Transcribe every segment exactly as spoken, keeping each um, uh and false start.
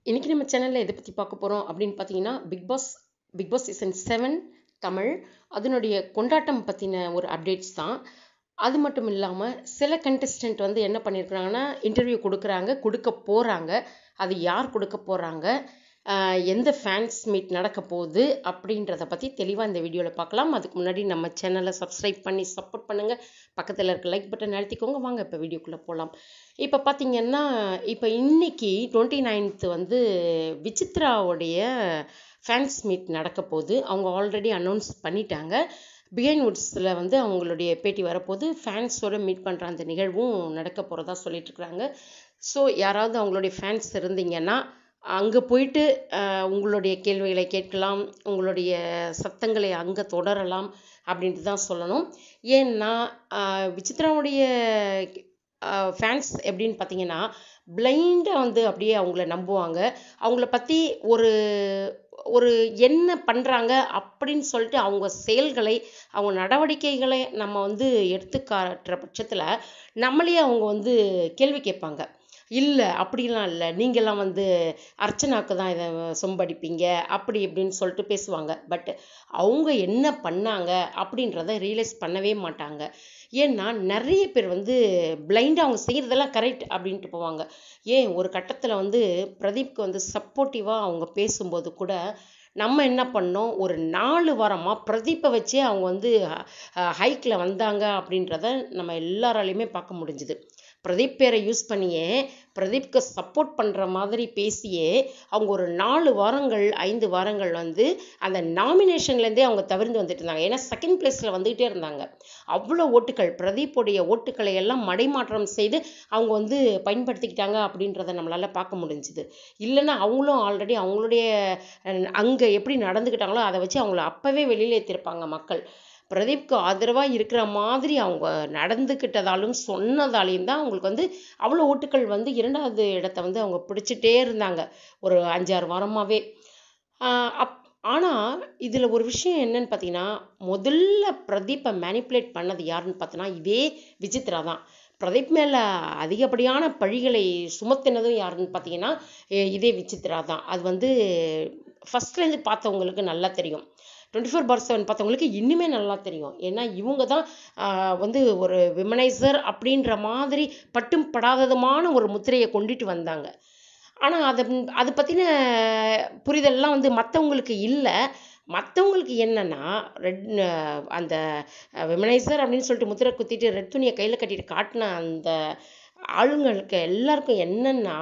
இன்னைக்கு நம்ம சேனலில் எதை பற்றி பார்க்க போகிறோம் அப்படின்னு பார்த்தீங்கன்னா Bigg Boss Bigg Boss season seven Tamil அதனுடைய கொண்டாட்டம் பற்றின ஒரு அப்டேட்ஸ் தான். அது மட்டும் இல்லாமல் சில கண்டெஸ்டன்ட் வந்து என்ன பண்ணியிருக்கிறாங்கன்னா இன்டர்வியூ கொடுக்குறாங்க, கொடுக்க போகிறாங்க. அது யார் கொடுக்க போகிறாங்க, எந்த ஃபேன்ஸ் மீட் நடக்க போகுது அப்படின்றத பற்றி தெளிவாக இந்த வீடியோவில் பார்க்கலாம். அதுக்கு முன்னாடி நம்ம சேனலை சப்ஸ்கிரைப் பண்ணி சப்போர்ட் பண்ணுங்கள். பக்கத்தில் இருக்க லைக் பட்டன் அழுத்திக்கோங்க. வாங்க இப்போ வீடியோக்குள்ளே போகலாம். இப்போ பார்த்தீங்கன்னா இப்போ இன்னைக்கு டுவெண்ட்டி நைன்த்து வந்து விசித்ராவுடைய ஃபேன்ஸ் மீட் நடக்க போகுது. அவங்க ஆல்ரெடி அனௌன்ஸ் பண்ணிட்டாங்க. பிஹைண்ட் வுட்ஸில் வந்து அவங்களுடைய பேட்டி வரப்போது, ஃபேன்ஸோடு மீட் பண்ணுற அந்த நிகழ்வும் நடக்க போகிறதா சொல்லிட்டுருக்குறாங்க. ஸோ யாராவது அவங்களுடைய ஃபேன்ஸ் இருந்தீங்கன்னா அங்கே போயிட்டு உங்களுடைய கேள்விகளை கேட்கலாம், உங்களுடைய சத்தங்களை அங்கே தொடரலாம் அப்படின்ட்டு தான் சொல்லணும். ஏன்னா விசித்ராவுடைய ஃபேன்ஸ் எப்படின்னு பார்த்தீங்கன்னா பிளைண்டாக வந்து அப்படியே அவங்கள நம்புவாங்க. அவங்கள பற்றி ஒரு ஒரு என்ன பண்ணுறாங்க அப்படின்னு சொல்லிட்டு அவங்க செயல்களை, அவங்க நடவடிக்கைகளை நம்ம வந்து எடுத்து காட்டுற பட்சத்தில் நம்மளையே அவங்க வந்து கேள்வி கேட்பாங்க. இல்லை அப்படிலாம் இல்லை, நீங்கள்லாம் வந்து அர்ச்சனாவுக்கு தான் இதை சொம்படிப்பீங்க அப்படி இப்படின்னு சொல்லிட்டு பேசுவாங்க. பட் அவங்க என்ன பண்ணாங்க அப்படின்றத ரியலைஸ் பண்ணவே மாட்டாங்க. ஏன்னா நிறைய பேர் வந்து பிளைண்டாக அவங்க செய்கிறதெல்லாம் கரெக்ட் அப்படின்ட்டு போவாங்க. ஏன் ஒரு கட்டத்தில் வந்து பிரதீப்க்கு வந்து சப்போர்ட்டிவாக அவங்க பேசும்போது கூட நம்ம என்ன பண்ணோம், ஒரு நாலு வாரமாக பிரதீப்பை வச்சே அவங்க வந்து ஹைக்கில் வந்தாங்க அப்படின்றத நம்ம எல்லாராலையுமே பார்க்க முடிஞ்சுது. பிரதீப் பேரை யூஸ் பண்ணியே பிரதீப்க்கு சப்போர்ட் பண்ணுற மாதிரி பேசியே அவங்க ஒரு நாலு வாரங்கள் ஐந்து வாரங்கள் வந்து அந்த நாமினேஷன்லேருந்தே அவங்க தவிர்த்து வந்துட்டு இருந்தாங்க. ஏன்னா செகண்ட் பிளேஸில் வந்துக்கிட்டே இருந்தாங்க. அவ்வளோ ஓட்டுகள், பிரதீப்புடைய ஓட்டுக்களை எல்லாம் மடைமாற்றம் செய்து அவங்க வந்து பயன்படுத்திக்கிட்டாங்க அப்படின்றத நம்மளால் பார்க்க முடிஞ்சுது. இல்லைன்னா அவங்களும் ஆல்ரெடி அவங்களுடைய அங்கே எப்படி நடந்துக்கிட்டாங்களோ அதை வச்சு அவங்கள அப்போவே வெளியில் ஏற்றிருப்பாங்க மக்கள். பிரதீப்க்கு ஆதரவாக இருக்கிற மாதிரி அவங்க நடந்துக்கிட்டதாலும் சொன்னதாலையும் தான் அவங்களுக்கு வந்து அவ்வளோ ஓட்டுக்கள் வந்து இரண்டாவது இடத்த வந்து அவங்க பிடிச்சிட்டே இருந்தாங்க ஒரு அஞ்சாறு வாரமாகவே. அப் ஆனால் இதில் ஒரு விஷயம் என்னன்னு பார்த்தீங்கன்னா, முதல்ல பிரதீப்பை மேனிப்புலேட் பண்ணது யாருன்னு பார்த்தோன்னா இதே விசித்ரா தான். பிரதீப் மேலே அதிகப்படியான பழிகளை சுமத்தினதும் யாருன்னு பார்த்தீங்கன்னா இதே விசித்ரா தான். அது வந்து ஃபஸ்ட்லேருந்து பார்த்தவங்களுக்கு நல்லா தெரியும். டுவெண்ட்டி ஃபோர் பார் செவன் பார்த்தவங்களுக்கு இன்னுமே நல்லா தெரியும். ஏன்னா இவங்க தான் வந்து ஒரு விமனைசர் அப்படின்ற மாதிரி பட்டும் படாததுமான ஒரு முத்திரையை கொண்டுட்டு வந்தாங்க. ஆனால் அதை அதை பற்றின புரிதல்லாம் வந்து மற்றவங்களுக்கு இல்லை. மற்றவங்களுக்கு என்னென்னா ரெட் அந்த விமனைசர் அப்படின்னு சொல்லிட்டு முத்திரை குத்திட்டு ரெட் துணியை கையில் கட்டிட்டு காட்டின அந்த ஆளுங்களுக்கு எல்லாருக்கும் என்னென்னா,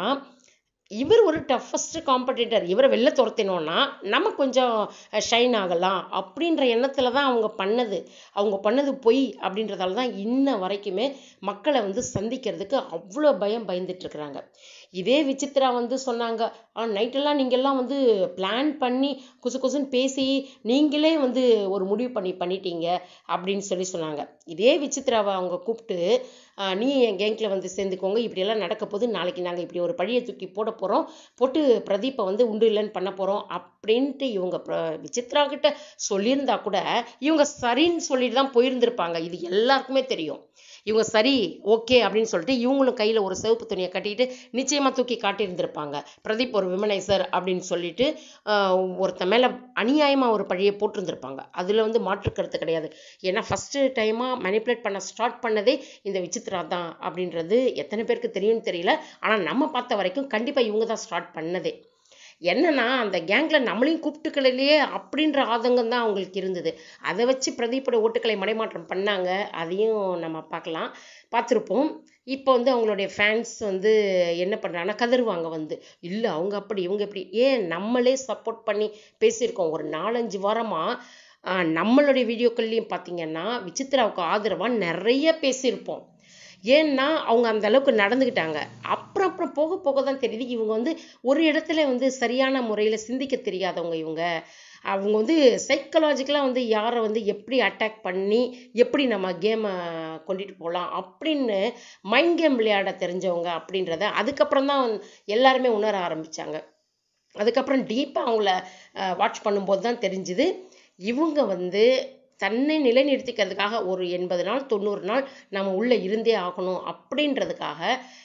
இவர் ஒரு டஃபஸ்ட் காம்படிட்டர், இவரை வெளில துரத்தினோன்னா நம்ம கொஞ்சம் ஷைன் ஆகலாம் அப்படின்ற எண்ணத்தில் தான் அவங்க பண்ணது. அவங்க பண்ணது பொய் அப்படின்றதால தான் இன்ன வரைக்குமே மக்களை வந்து சந்திக்கிறதுக்கு அவ்வளோ பயம் பயந்துட்டுருக்குறாங்க. இதே விசித்ரா வந்து சொன்னாங்க, ஆ நைட்டெல்லாம் நீங்கள்லாம் வந்து பிளான் பண்ணி குசு குசுன்னு பேசி நீங்களே வந்து ஒரு முடிவு பண்ணி பண்ணிட்டீங்க அப்படின்னு சொல்லி சொன்னாங்க. இதே விசித்ராவை அவங்க கூப்பிட்டு நீ என் கேங்கில் வந்து சேர்ந்துக்கோங்க, இப்படியெல்லாம் நடக்க போது, நாளைக்கு நாங்கள் இப்படி ஒரு பழியை தூக்கி போட போகிறோம், போட்டு பிரதீப்பை வந்து உண்டு இல்லைன்னு பண்ண போகிறோம் அப்படின்ட்டு இவங்க விசித்ரா கிட்ட சொல்லியிருந்தா கூட இவங்க சரின்னு சொல்லிட்டு தான் போயிருந்திருப்பாங்க. இது எல்லாருக்குமே தெரியும். இவங்க சரி ஓகே அப்படின்னு சொல்லிட்டு இவங்களும் கையில் ஒரு சிவப்பு துணியை கட்டிட்டு நிச்சயமாக தூக்கி காட்டியிருந்திருப்பாங்க. பிரதீப் ஒரு விமனைசர் அப்படின்னு சொல்லிட்டு ஒருத்த மேலே அநியாயமாக ஒரு பழியை போட்டிருந்திருப்பாங்க. அதில் வந்து மாற்றுக்கிறது கிடையாது. ஏன்னா ஃபஸ்ட்டு டைமாக மேனிப்புலேட் பண்ண ஸ்டார்ட் பண்ணதே இந்த விசித்ரா தான் அப்படின்றது எத்தனை பேருக்கு தெரியும்னு தெரியல. ஆனால் நம்ம பார்த்த வரைக்கும் கண்டிப்பாக இவங்க தான் ஸ்டார்ட் பண்ணதே. என்னன்னா அந்த கேங்கில் நம்மளையும் கூப்பிட்டுக்கலையே அப்படின்ற ஆதங்கம் தான் அவங்களுக்கு இருந்தது. அதை வச்சு பிரதீப்போட ஓட்டுக்களை மடைமாற்றம் பண்ணாங்க. அதையும் நம்ம பார்க்கலாம், பார்த்துருப்போம். இப்போ வந்து அவங்களுடைய ஃபேன்ஸ் வந்து என்ன பண்ணுறாங்கன்னா கதறுவாங்க வந்து, இல்லை அவங்க அப்படி இவங்க எப்படி. ஏன் நம்மளே சப்போர்ட் பண்ணி பேசியிருக்கோம் ஒரு நாலஞ்சு வாரமாக. நம்மளுடைய வீடியோக்கள்லையும் பார்த்தீங்கன்னா விசித்ராவுக்கு ஆதரவாக நிறைய பேசியிருப்போம். ஏன்னா அவங்க அந்த அளவுக்கு நடந்துக்கிட்டாங்க. அப்புறம் அப்புறம் போக போக தான் தெரியுது இவங்க வந்து ஒரு இடத்துல வந்து சரியான முறையில் சிந்திக்க தெரியாதவங்க. இவங்க அவங்க வந்து சைக்கலாஜிக்கலாக வந்து யாரை வந்து எப்படி அட்டாக் பண்ணி எப்படி நம்ம கேமை கொண்டுட்டு போகலாம் அப்படின்னு மைண்ட் கேம் விளையாட தெரிஞ்சவங்க அப்படின்றத அதுக்கப்புறம் தான் எல்லாருமே உணர ஆரம்பித்தாங்க. அதுக்கப்புறம் டீப்பாக அவங்கள வாட்ச் பண்ணும்போது தான் தெரிஞ்சுது இவங்க வந்து தன்னை நிலைநிறுத்திக்கிறதுக்காக ஒரு எண்பது நாள் தொண்ணூறு நாள் நம்ம உள்ளே இருந்தே ஆகணும் அப்படின்றதுக்காக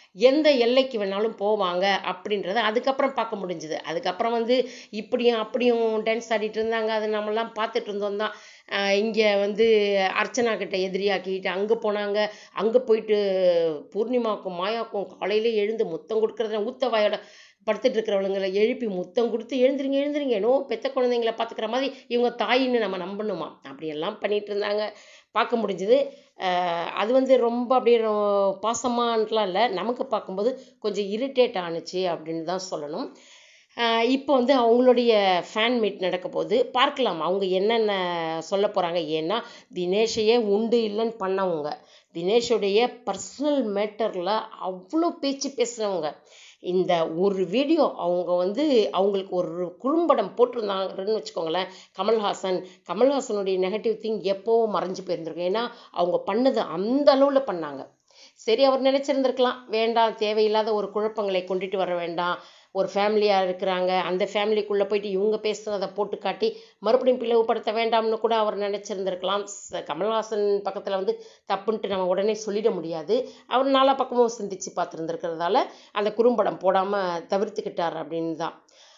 எந்த எல்லைக்கு வேணாலும் போவாங்க அப்படின்றத அதுக்கப்புறம் பார்க்க முடிஞ்சுது. அதுக்கப்புறம் வந்து இப்படியும் அப்படியும் டான்ஸ் ஆடிட்டு இருந்தாங்க. அதை நம்மலாம் பார்த்துட்டு இருந்தோம் தான். இங்கே வந்து அர்ச்சனா கிட்ட எதிரியாக்கிட்டு அங்கே போனாங்க. அங்கே போயிட்டு பூர்ணிமாவுக்கும் மாயாவுக்கும் காலையிலே எழுந்து முத்தம் கொடுக்குறத ஊத்த வாயோட படுத்துட்டு இருக்கிறவங்களை எழுப்பி முத்தம் கொடுத்து எழுந்துருங்க எழுந்துருங்க ஏனோ பெத்த குழந்தைங்களை பார்த்துக்கிற மாதிரி இவங்க தாயின்னு நம்ம நம்பணுமா, அப்படியெல்லாம் பண்ணிட்டு இருந்தாங்க. பார்க்க முடிஞ்சுது. அது வந்து ரொம்ப அப்படியே பாசமானலாம் இல்லை, நமக்கு பார்க்கும்போது கொஞ்சம் இரிட்டேட் ஆணுச்சு அப்படின்னு தான் சொல்லணும். இப்போ வந்து அவங்களுடைய ஃபேன் மீட் நடக்க போது பார்க்கலாம் அவங்க என்னென்ன சொல்ல போகிறாங்க. ஏன்னா தினேஷையே உண்டு இல்லைன்னு பண்ணவங்க, தினேஷுடைய பர்சனல் மேட்டரில் அவ்வளோ பேச்சு பேசுகிறவங்க. இந்த ஒரு வீடியோ அவங்க வந்து அவங்களுக்கு ஒரு குறும்படம் போட்டிருந்தாங்கன்னு வச்சுக்கோங்களேன். கமல்ஹாசன் கமல்ஹாசனுடைய நெகட்டிவ் திங் எப்போவோ மறைஞ்சு போயிருந்திருக்கும். ஏன்னா அவங்க பண்ணது அந்த அளவில் பண்ணாங்க. சரி, அவர் நினச்சிருந்துருக்கலாம் வேண்டாம், தேவையில்லாத ஒரு குழப்பங்களை கொண்டுட்டு வர வேண்டாம், ஒரு ஃபேமிலியாக இருக்கிறாங்க, அந்த ஃபேமிலிக்குள்ளே போயிட்டு இவங்க பேசுகிறத போட்டு காட்டி மறுபடியும் பிளவுபடுத்த வேண்டாம்னு கூட அவர் நினச்சிருந்துருக்கலாம். கமல்ஹாசன் பக்கத்தில் வந்து தப்புன்ட்டு நம்ம உடனே சொல்லிட முடியாது. அவர் நாலா பக்கமும் சிந்திச்சு பார்த்துருந்துருக்கிறதால அந்த குறும்படம் போடாமல் தவிர்த்துக்கிட்டார் அப்படின்னு தான்.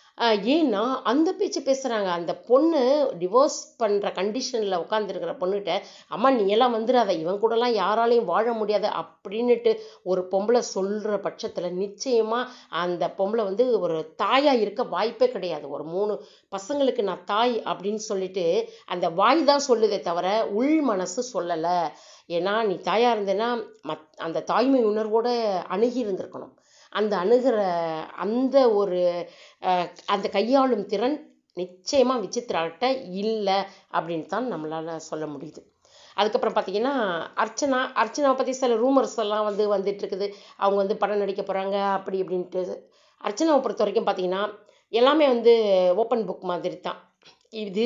ஏன்னா அந்த பேச்சு பேசுகிறாங்க. அந்த பொண்ணு டிவோர்ஸ் பண்ணுற கண்டிஷனில் உட்காந்துருக்கிற பொண்ணுகிட்ட, அம்மா நீ எல்லாம் வந்துடாத, இவன் கூடலாம் யாராலையும் வாழ முடியாது அப்படின்னுட்டு ஒரு பொம்பளை சொல்கிற பட்சத்தில் நிச்சயமாக அந்த பொம்பளை வந்து ஒரு தாயாக இருக்க வாய்ப்பே கிடையாது. ஒரு மூணு பசங்களுக்கு நான் தாய் அப்படின்னு சொல்லிட்டு அந்த வாய் தான் சொல்லுதே தவிர உள் மனசு சொல்லலை. ஏன்னா நீ தாயாக இருந்தேன்னா மத் அந்த தாய்மை உணர்வோடு அணுகி இருந்திருக்கணும். அந்த அணுகிற அந்த ஒரு அந்த கையாளும் திறன் நிச்சயமாக விசித்ராட்ட இல்லை அப்படின்னு தான் நம்மளால் சொல்ல முடியுது. அதுக்கப்புறம் பார்த்தீங்கன்னா அர்ச்சனா அர்ச்சனாவை பற்றி சில ரூமர்ஸ் எல்லாம் வந்து வந்துட்டு இருக்குது. அவங்க வந்து படம் நடிக்க போகிறாங்க அப்படி இப்படின்ட்டு. அர்ச்சனாவை பொறுத்த வரைக்கும் பார்த்தீங்கன்னா எல்லாமே வந்து ஓப்பன் புக் மாதிரி தான். இது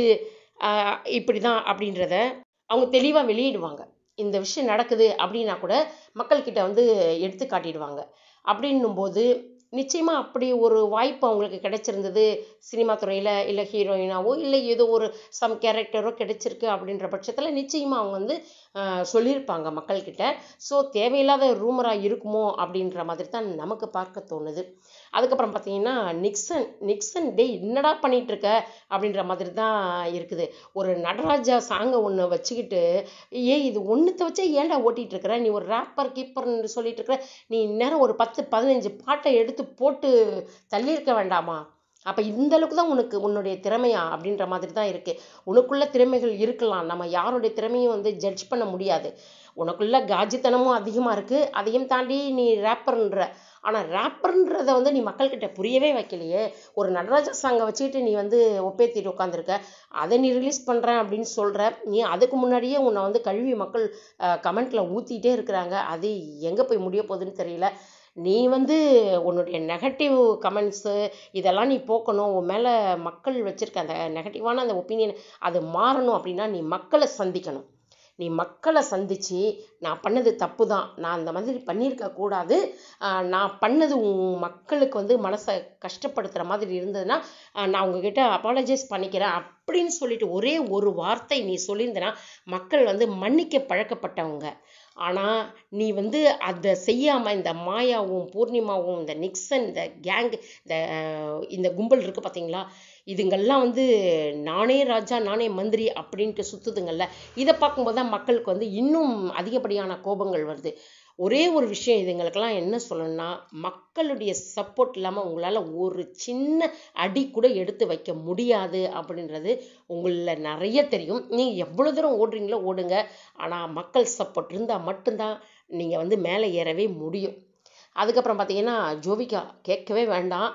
இப்படி தான் அப்படின்றத அவங்க தெளிவாக வெளியிடுவாங்க. இந்த விஷயம் நடக்குது அப்படின்னா கூட மக்கள்கிட்ட வந்து எடுத்து காட்டிடுவாங்க. அப்படின்னும்போது நிச்சயமாக அப்படி ஒரு வாய்ப்பு அவங்களுக்கு கிடைச்சிருந்தது சினிமா துறையில், இல்லை ஹீரோயினாவோ இல்லை ஏதோ ஒரு சம் கேரக்டரோ கிடைச்சிருக்கு அப்படின்ற பட்சத்தில் நிச்சயமாக அவங்க வந்து சொல்லியிருப்பாங்க மக்கள்கிட்ட. ஸோ தேவையில்லாத ரூமராக இருக்குமோ அப்படின்ற மாதிரி தான் நமக்கு பார்க்க தோணுது. அதுக்கப்புறம் பார்த்தீங்கன்னா நிக்சன் நிக்சன் டே என்னடா பண்ணிகிட்ருக்க அப்படின்ற மாதிரி தான் இருக்குது. ஒரு நடராஜா சாங்கை ஒன்று வச்சுக்கிட்டு, ஏ இது ஒன்றுத்தை வச்சே ஏன்டா ஓட்டிகிட்டு இருக்கிற, நீ ஒரு ரேப்பர் கீப்பர்னு சொல்லிட்டு இருக்கிற, நீ இந்நேரம் ஒரு பத்து பதினஞ்சு பாட்டை எடுத்து போட்டு தள்ளியிருக்க வேண்டாமா, அப்போ இந்த அளவுக்கு தான் உனக்கு உன்னுடைய திறமையா அப்படின்ற மாதிரி தான் இருக்குது. உனக்குள்ள திறமைகள் இருக்கலாம், நம்ம யாருடைய திறமையும் வந்து ஜட்ஜ் பண்ண முடியாது. உனக்குள்ள காஜித்தனமும் அதிகமாக இருக்குது, அதையும் தாண்டி நீ ரேப்பர்ன்ற, ஆனால் ரேப்பர்ன்றதை வந்து நீ மக்கள்கிட்ட புரியவே வைக்கலையே. ஒரு நடராஜா சாங்கை வச்சுக்கிட்டு நீ வந்து ஒப்பேத்திட்டு உட்காந்துருக்க, அதை நீ ரிலீஸ் பண்ணுறேன் அப்படின்னு சொல்கிற. நீ அதுக்கு முன்னாடியே உன்னை வந்து கழுவி மக்கள் கமெண்ட்டில் ஊற்றிட்டே இருக்கிறாங்க. அது எங்கே போய் முடிய போகுதுன்னு தெரியல. நீ வந்து உன்னுடைய நெகட்டிவ் கமெண்ட்ஸு இதெல்லாம் நீ போக்கணும். உன் மேலே மக்கள் வச்சுருக்க அந்த நெகட்டிவான அந்த ஒப்பீனியன் அது மாறணும் அப்படின்னா நீ மக்களை சந்திக்கணும். நீ மக்களை சந்தித்து நான் பண்ணது தப்பு தான், நான் அந்த மாதிரி பண்ணியிருக்கக்கூடாது, நான் பண்ணது உன் மக்களுக்கு வந்து மனசை கஷ்டப்படுத்துகிற மாதிரி இருந்ததுன்னா நான் உங்ககிட்ட அப்பாலஜைஸ் பண்ணிக்கிறேன் அப்படின்னு சொல்லிட்டு ஒரே ஒரு வார்த்தை நீ சொல்லியிருந்தேன்னா மக்கள் வந்து மன்னிக்க பழக்கப்பட்டவங்க. ஆனால் நீ வந்து அதை செய்யாமல் இந்த மாயாவும் பூர்ணிமாவும் இந்த நிக்சன் இந்த கேங் இந்த இந்த கும்பல் இருக்குது பார்த்தீங்களா, இதுங்கெல்லாம் வந்து நானே ராஜா நானே மந்திரி அப்படின்ட்டு சுற்றுதுங்கள்ல. இதை பார்க்கும்போது தான் மக்களுக்கு வந்து இன்னும் அதிகப்படியான கோபங்கள் வருது. ஒரே ஒரு விஷயம் இதுங்களுக்கெல்லாம் என்ன சொல்லணும்னா, மக்களுடைய சப்போர்ட் இல்லாமல் உங்களால் ஒரு சின்ன அடி கூட எடுத்து வைக்க முடியாது அப்படின்றது உங்களில் நிறைய தெரியும். நீங்கள் எவ்வளோ தூரம் ஓடுறீங்களோ ஓடுங்க, ஆனால் மக்கள் சப்போர்ட் இருந்தால் மட்டும்தான் நீங்கள் வந்து மேலே ஏறவே முடியும். அதுக்கப்புறம் பார்த்தீங்கன்னா ஜோவிகா கேட்கவே வேண்டாம்.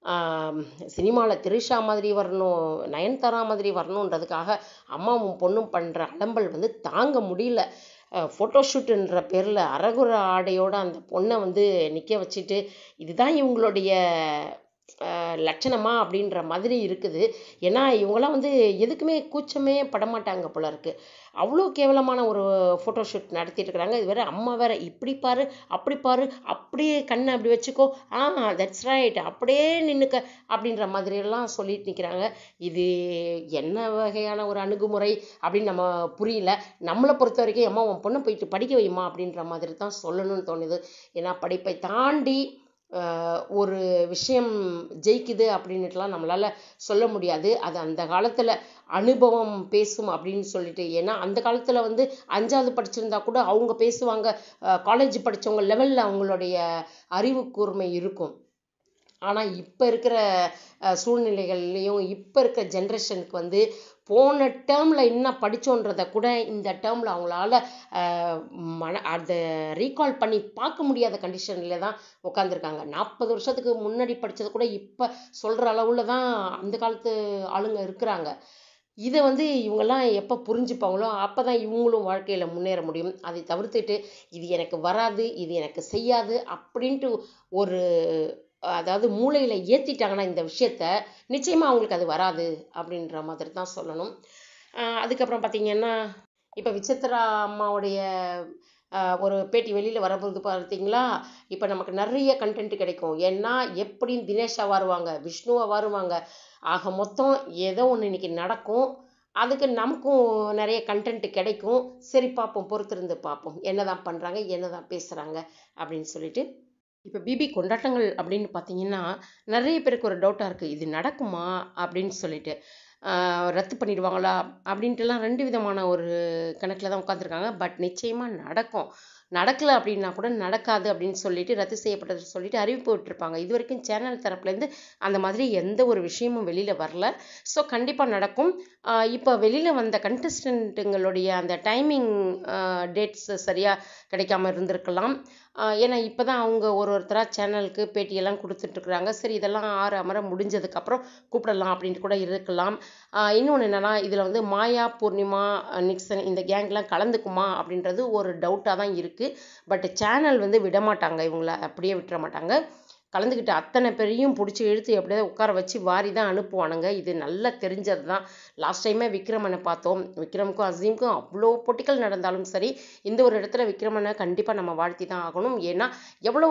சினிமாவில் திரிஷா மாதிரி வரணும், நயன்தாரா மாதிரி வரணுன்றதுக்காக அம்மாவும் பொண்ணும் பண்ணுற அலம்பல் வந்து தாங்க முடியல. ஃபோட்டோஷூட்டுன்ற பேரில் அரகுர ஆடையோடு அந்த பொண்ணை வந்து நிற்க வச்சுட்டு இதுதான் இவங்களுடைய லட்சணமா அப்படின்ற மாதிரி இருக்குது. ஏன்னா இவங்கெல்லாம் வந்து எதுக்குமே கூச்சமே படமாட்டாங்க போல இருக்கு. அவ்வளோ கேவலமான ஒரு ஃபோட்டோ ஷூட் நடத்திட்டு இருக்கிறாங்க. இது வேற அம்மா வேற இப்படி பாரு அப்படி பாரு அப்படியே கண்ணை அப்படி வச்சுக்கோ, ஆ தட்ஸ் ரைட் அப்படியே நின்னுக்க அப்படின்ற மாதிரி எல்லாம் சொல்லிட்டு நிற்கிறாங்க. இது என்ன வகையான ஒரு அணுகுமுறை அப்படின்னு நம்ம புரியல. நம்மளை பொறுத்த வரைக்கும் அம்மா உன் பொண்ணை போயிட்டு படிக்க வைமா அப்படின்ற மாதிரி தான் சொல்லணும்னு தோணுது. ஏன்னா படிப்பை தாண்டி ஒரு விஷயம் ஜெயிக்குது அப்படின்னுட்டுலாம் நம்மளால் சொல்ல முடியாது. அது அந்த காலத்தில் அனுபவம் பேசும் அப்படின்னு சொல்லிட்டு. ஏன்னா அந்த காலத்தில் வந்து அஞ்சாவது படிச்சிருந்தா கூட அவங்க பேசுவாங்க, காலேஜ் படித்தவங்க லெவலில் அவங்களுடைய அறிவு கூர்மை இருக்கும். ஆனால் இப்போ இருக்கிற சூழ்நிலைகள்லையும் இப்போ இருக்கிற ஜென்ரேஷனுக்கு வந்து போன டேர்மில் என்ன படித்தோன்றதை கூட இந்த டேர்மில் அவங்களால மன அதை ரீகால் பண்ணி பார்க்க முடியாத கண்டிஷனில் தான் உட்காந்துருக்காங்க. நாற்பது வருஷத்துக்கு முன்னாடி படித்தது கூட இப்போ சொல்கிற அளவில் தான் அந்த காலத்து ஆளுங்க இருக்கிறாங்க. இதை வந்து இவங்கெல்லாம் எப்போ புரிஞ்சுப்பாங்களோ அப்போ தான் இவங்களும் வாழ்க்கையில் முன்னேற முடியும். அதை தவிர்த்துட்டு இது எனக்கு வராது, இது எனக்கு செய்யாது அப்படின்ட்டு ஒரு அதாவது மூளையில் ஏற்றிட்டாங்கன்னா இந்த விஷயத்த நிச்சயமாக அவங்களுக்கு அது வராது அப்படின்ற மாதிரி தான் சொல்லணும். அதுக்கப்புறம் பார்த்திங்கன்னா இப்போ விசித்ரா அம்மாவுடைய ஒரு பேட்டி வெளியில் வரப்போது பார்த்தீங்களா. இப்போ நமக்கு நிறைய கண்டென்ட் கிடைக்கும். ஏன்னா எப்படின்னு தினேஷா வருவாங்க, விஷ்ணுவை வருவாங்க. ஆக மொத்தம் ஏதோ ஒன்று இன்னைக்கு நடக்கும். அதுக்கு நமக்கும் நிறைய கண்டென்ட் கிடைக்கும். சரி பார்ப்போம், பொறுத்திருந்து பார்ப்போம் என்ன தான் பண்ணுறாங்க என்ன தான் பேசுகிறாங்க அப்படின்னு சொல்லிட்டு. இப்போ பிபி கொண்டாட்டங்கள் அப்படின்னு பார்த்தீங்கன்னா நிறைய பேருக்கு ஒரு டவுட்டாக இருக்குது, இது நடக்குமா அப்படின்னு சொல்லிட்டு. ரத்து பண்ணிடுவாங்களா அப்படின்ட்டுலாம் ரெண்டு விதமான ஒரு கணக்கில் தான் உட்காந்துருக்காங்க. பட் நிச்சயமாக நடக்கும். நடக்கலை அப்படின்னா கூட நடக்காது அப்படின்னு சொல்லிட்டு ரத்து செய்யப்பட்டது சொல்லிட்டு அறிவிப்பு விட்டுருப்பாங்க. இது வரைக்கும் சேனல் தரப்புலேருந்து அந்த மாதிரி எந்த ஒரு விஷயமும் வெளியில் வரல. ஸோ கண்டிப்பாக நடக்கும். இப்போ வெளியில் வந்த கண்டஸ்டண்ட்டுங்களுடைய அந்த டைமிங் டேட்ஸ் சரியாக கிடைக்காம இருந்திருக்கலாம். ஏன்னா இப்போ தான் அவங்க ஒரு ஒருத்தராக சேனலுக்கு பேட்டியெல்லாம் கொடுத்துட்ருக்குறாங்க. சரி இதெல்லாம் ஆறு அமர முடிஞ்சதுக்கப்புறம் கூப்பிடலாம் அப்படின்ட்டு கூட இருக்கலாம். இன்னொன்று என்னென்னா இதில் வந்து மாயா, பூர்ணிமா, நிக்சன் இந்த கேங்லாம் கலந்துக்குமா அப்படின்றது ஒரு டவுட்டாக தான் இருக்குது. பட் சேனல் வந்து விடமாட்டாங்க, இவங்கள அப்படியே விட்டுற மாட்டாங்க. கலந்துக்கிட்ட அத்தனை பேரையும் பிடிச்சி இழுத்து எப்படியாவது உட்கார வச்சு வாரி தான் அனுப்புவானுங்க. இது நல்லா தெரிஞ்சது தான். லாஸ்ட் டைமே விக்ரமனை பார்த்தோம். விக்ரமுக்கும் அசீமுக்கும் அவ்வளோ போட்டிகள் நடந்தாலும் சரி, இந்த ஒரு இடத்துல விக்ரமனை கண்டிப்பாக நம்ம வாழ்த்தி தான் ஆகணும். ஏன்னா எவ்வளோ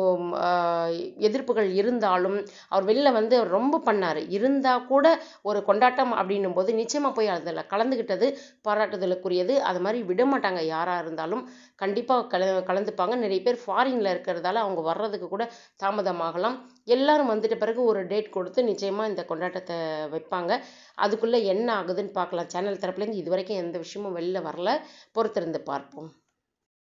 எதிர்ப்புகள் இருந்தாலும் அவர் வெளில வந்து ரொம்ப பண்ணார். இருந்தால் கூட ஒரு கொண்டாட்டம் அப்படின்னும் போது நிச்சயமாக போய் அதில் கலந்துக்கிட்டது பாராட்டுதலுக்குரியது. அது மாதிரி விட மாட்டாங்க, யாராக இருந்தாலும் கண்டிப்பாக கல கலந்துப்பாங்க. நிறைய பேர் ஃபாரினில் இருக்கிறதால அவங்க வர்றதுக்கு கூட தாமதமாகலாம். எல்லாரும் வந்துட்ட பிறகு ஒரு டேட் கொடுத்து நிச்சயமாக இந்த கொண்டாட்டத்தை வைப்பாங்க. அதுக்குள்ளே என்ன ஆகுதுன்னு பார்க்கலாம். சேனல் தரப்புலேருந்து இது வரைக்கும் எந்த விஷயமும் வெளில வரல. பொறுத்திருந்து பார்ப்போம்.